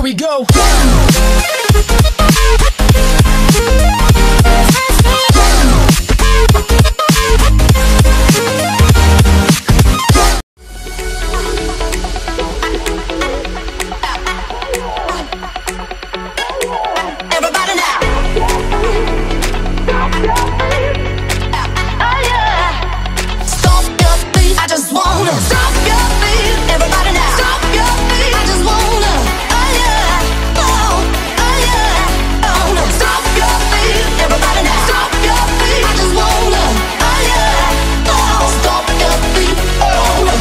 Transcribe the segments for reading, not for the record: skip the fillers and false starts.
Here we go. Everybody now. Oh yeah. Stop your feet. I just wanna stop your feet. Everybody now. Stop your feet. I just wanna. Oh yeah. Oh, oh yeah. Oh no. Stop your feet. Everybody now. Stop your feet. I just wanna. Oh yeah. Oh, stop your feet. Oh no.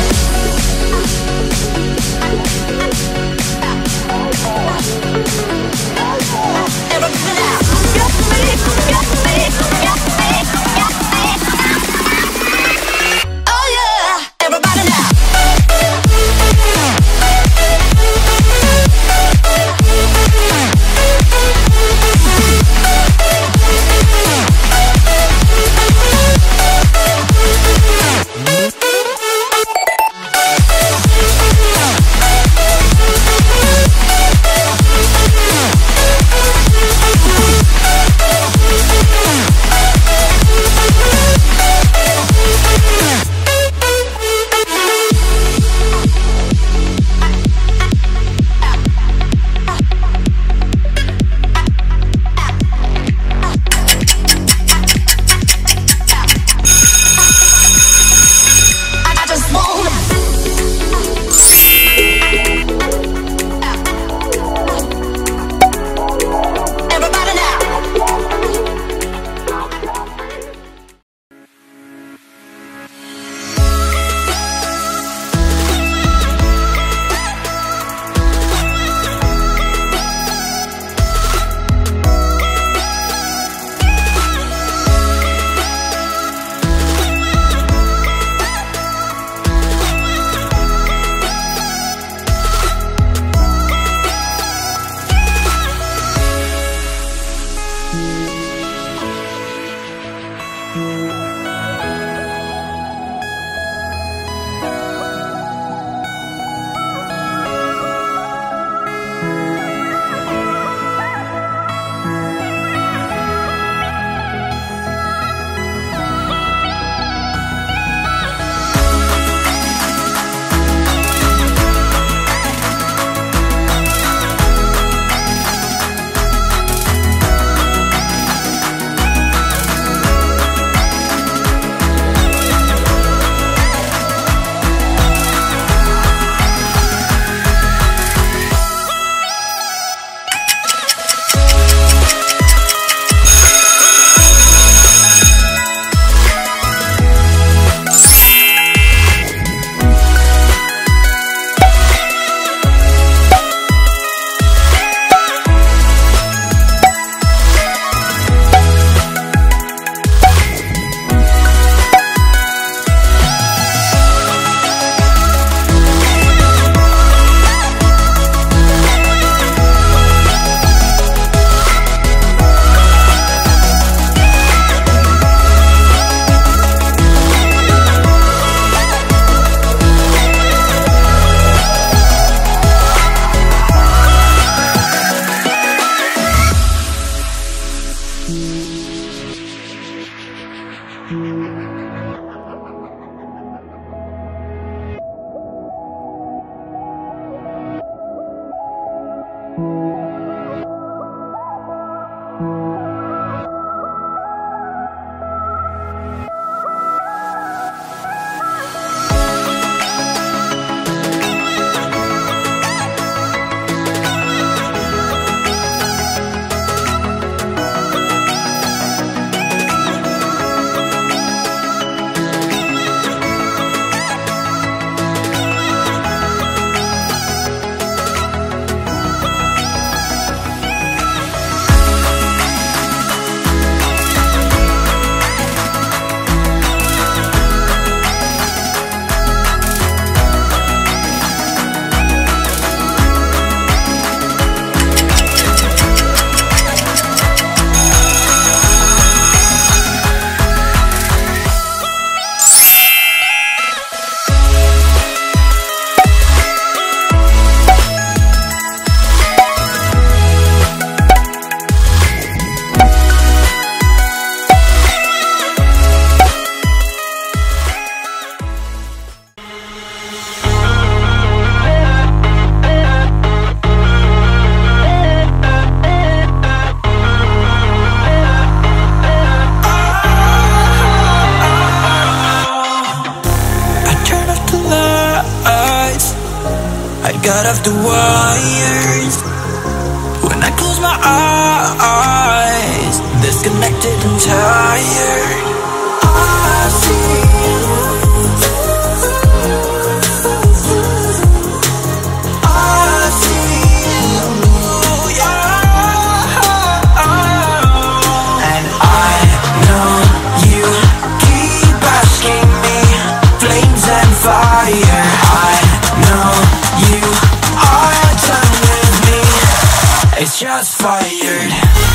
Everybody now. Your feet. Your feet. Your feet. Your feet. Oh yeah. Everybody now. I just wanna. Everybody now. disconnected and tired. I see you. I see you, yeah. And I know you keep asking me, flames and fire. I know you are done with me. It's just fired.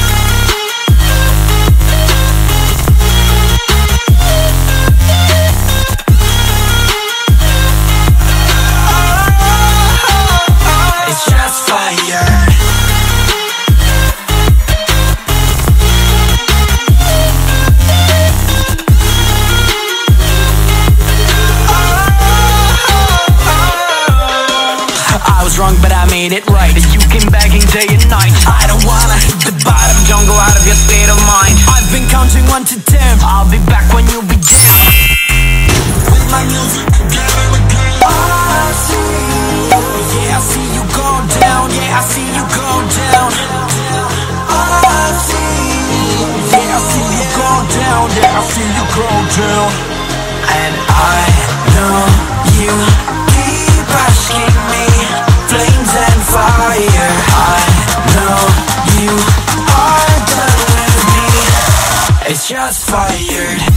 Wrong, but I made it right. You came begging day and night. I don't wanna hit the bottom, don't go out of your state of mind. I've been counting 1 to 10. I'll be back when you'll be dead. With my music again and again. I see you. Yeah, I see you go down. Yeah, I see you go down. I see you. Yeah, I see you go down. Yeah, I see you go down. And I know you keep asking me, flames and fire. I know you are done with me. It's just fired.